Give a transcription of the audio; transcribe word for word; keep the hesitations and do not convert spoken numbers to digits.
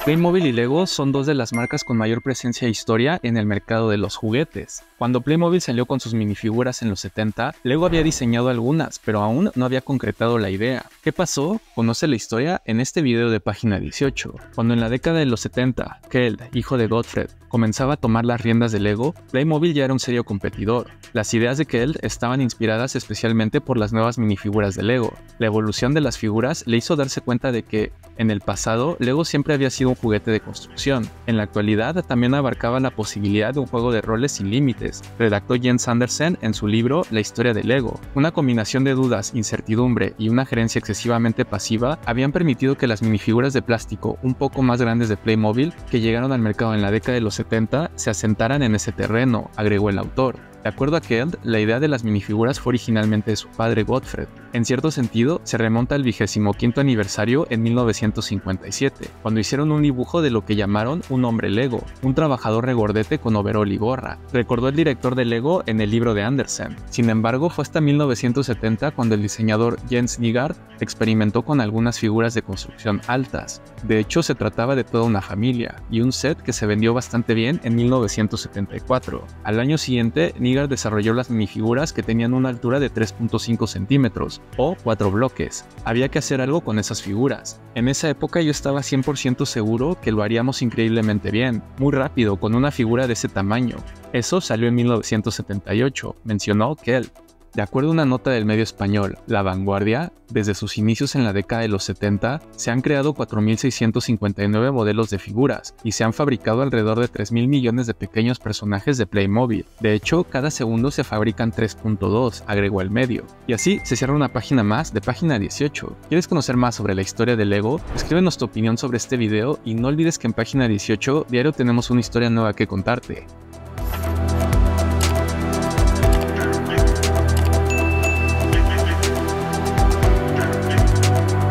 Playmobil y Lego son dos de las marcas con mayor presencia e historia en el mercado de los juguetes. Cuando Playmobil salió con sus minifiguras en los setenta, Lego había diseñado algunas, pero aún no había concretado la idea. ¿Qué pasó? Conoce la historia en este video de página dieciocho. Cuando en la década de los setenta, Kell, hijo de Gottfried, comenzaba a tomar las riendas de Lego, Playmobil ya era un serio competidor. Las ideas de Kell estaban inspiradas especialmente por las nuevas minifiguras de Lego. La evolución de las figuras le hizo darse cuenta de que, en el pasado, Lego siempre había sido un juguete de construcción. En la actualidad también abarcaba la posibilidad de un juego de roles sin límites, redactó Jens Andersen en su libro La historia de Lego. Una combinación de dudas, incertidumbre y una gerencia excesivamente pasiva habían permitido que las minifiguras de plástico un poco más grandes de Playmobil, que llegaron al mercado en la década de los setenta, se asentaran en ese terreno, agregó el autor. De acuerdo a Kell, la idea de las minifiguras fue originalmente de su padre Gottfried. En cierto sentido, se remonta al vigésimo quinto aniversario en mil novecientos cincuenta y siete, cuando hicieron un dibujo de lo que llamaron un hombre Lego, un trabajador regordete con overol y gorra, recordó el director de Lego en el libro de Andersen. Sin embargo, fue hasta mil novecientos setenta cuando el diseñador Jens Nygaard experimentó con algunas figuras de construcción altas. De hecho, se trataba de toda una familia, y un set que se vendió bastante bien en mil novecientos setenta y cuatro. Al año siguiente, Nygaard desarrolló las minifiguras que tenían una altura de tres punto cinco centímetros, o cuatro bloques. Había que hacer algo con esas figuras. En esa época yo estaba cien por ciento seguro que lo haríamos increíblemente bien, muy rápido, con una figura de ese tamaño. Eso salió en mil novecientos setenta y ocho, mencionó Kell. De acuerdo a una nota del medio español La Vanguardia, desde sus inicios en la década de los setenta, se han creado cuatro mil seiscientos cincuenta y nueve modelos de figuras y se han fabricado alrededor de tres mil millones de pequeños personajes de Playmobil. De hecho, cada segundo se fabrican tres punto dos, agregó el medio. Y así se cierra una página más de página dieciocho. ¿Quieres conocer más sobre la historia de Lego? Escríbenos tu opinión sobre este video y no olvides que en página dieciocho diario tenemos una historia nueva que contarte.